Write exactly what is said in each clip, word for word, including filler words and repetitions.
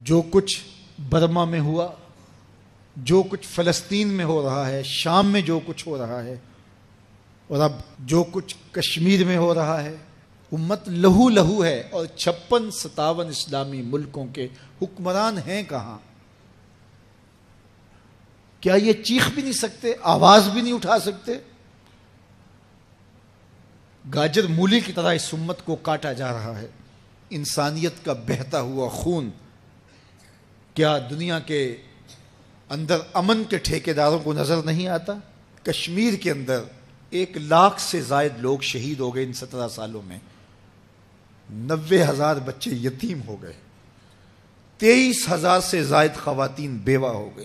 جو کچھ برما میں ہوا، جو کچھ فلسطین میں ہو رہا ہے، شام میں جو کچھ ہو رہا ہے، اور اب جو کچھ کشمیر میں ہو رہا ہے، امت لہو لہو ہے، اور چھپن ستاون اسلامی ملکوں کے حکمران ہیں کہاں؟ کیا یہ چیخ بھی نہیں سکتے، آواز بھی نہیں اٹھا سکتے؟ گاجر مولی کی طرح اس امت کو کاٹا جا رہا ہے۔ انسانیت کا بہتا ہوا خون کیا دنیا کے اندر امن کے ٹھیکیداروں کو نظر نہیں آتا؟ کشمیر کے اندر ایک لاکھ سے زائد لوگ شہید ہو گئے ان سترہ سالوں میں، نوے ہزار بچے یتیم ہو گئے، تیئیس ہزار سے زائد خواتین بیوہ ہو گئی۔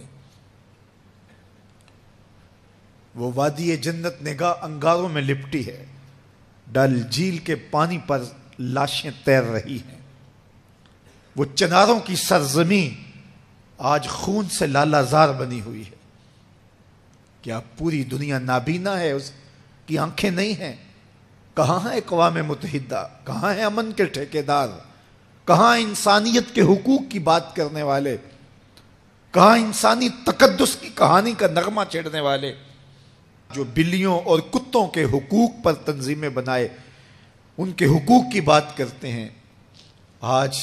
وہ وادی جنت نگاہ انگاروں میں لپٹی ہے، ڈل جھیل کے پانی پر لاشیں تیر رہی ہیں، وہ چناروں کی سرزمین آج خون سے لالا زار بنی ہوئی ہے۔ کیا پوری دنیا نابینا ہے؟ اس کی آنکھیں نہیں ہیں؟ کہاں ہے اقوام متحدہ؟ کہاں ہے امن کے ٹھیکیدار؟ کہاں انسانیت کے حقوق کی بات کرنے والے؟ کہاں انسانی تقدس کی کہانی کا نغمہ چھیڑنے والے؟ جو بلیوں اور کتوں کے حقوق پر تنظیمیں بنائے ان کے حقوق کی بات کرتے ہیں، آج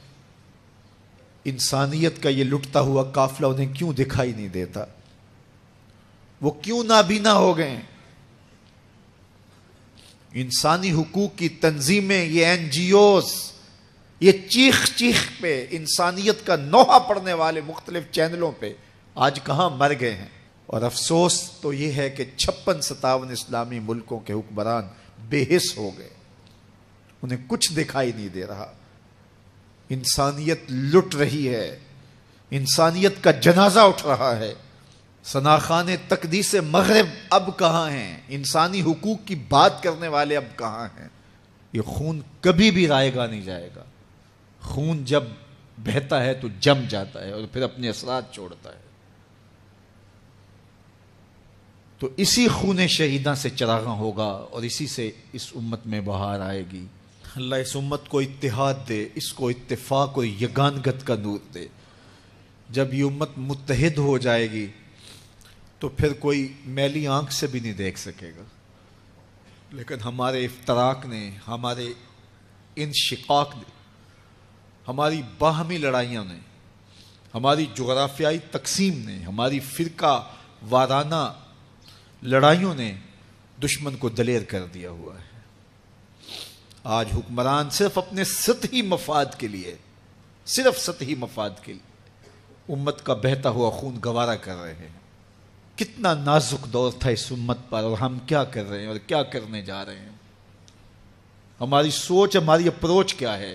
انسانیت کا یہ لٹتا ہوا قافلہ انہیں کیوں دکھائی نہیں دیتا؟ وہ کیوں نابینا ہو گئے ہیں؟ انسانی حقوق کی تنظیمیں، یہ این جی اوز، یہ چیخ چیخ پہ انسانیت کا نوحہ پڑھنے والے مختلف چینلوں پہ آج کہاں مر گئے ہیں؟ اور افسوس تو یہ ہے کہ چھپن ستاون اسلامی ملکوں کے حکمران بے حس ہو گئے، انہیں کچھ دکھائی نہیں دے رہا۔ انسانیت لٹ رہی ہے، انسانیت کا جنازہ اٹھ رہا ہے۔ ثناخان تقدیس مغرب اب کہاں ہیں؟ انسانی حقوق کی بات کرنے والے اب کہاں ہیں؟ یہ خون کبھی بھی رائے گا نہیں جائے گا۔ خون جب بہتا ہے تو جم جاتا ہے اور پھر اپنے اثرات چھوڑتا ہے۔ تو اسی خون شہیداں سے چراغاں ہوگا اور اسی سے اس امت میں بہار آئے گی۔ اللہ اس امت کو اتحاد دے، اس کو اتفاق اور یگانگت کا نور دے۔ جب یہ امت متحد ہو جائے گی تو پھر کوئی میلی آنکھ سے بھی نہیں دیکھ سکے گا، لیکن ہمارے افتراق نے، ہمارے انشقاق نے، ہماری باہمی لڑائیاں نے، ہماری جغرافیائی تقسیم نے، ہماری فرقہ وارانہ لڑائیوں نے دشمن کو دلیر کر دیا ہوا ہے۔ آج حکمران صرف اپنے سطحی مفاد کے لیے، صرف سطحی مفاد کے لیے امت کا بہتا ہوا خون گوارا کر رہے ہیں۔ کتنا نازک دور تھا اس امت پر، اور ہم کیا کر رہے ہیں اور کیا کرنے جا رہے ہیں؟ ہماری سوچ، ہماری اپروچ کیا ہے؟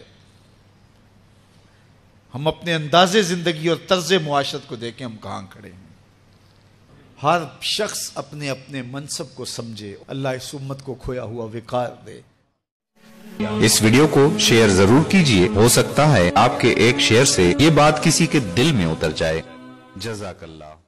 ہم اپنے انداز زندگی اور طرز معاشرت کو دیکھیں، ہم کہاں کھڑے ہیں؟ ہر شخص اپنے اپنے منصب کو سمجھے۔ اللہ اس امت کو کھویا ہوا وقار دے۔ اس ویڈیو کو شیئر ضرور کیجئے، ہو سکتا ہے آپ کے ایک شیئر سے یہ بات کسی کے دل میں اتر جائے۔ جزاک اللہ۔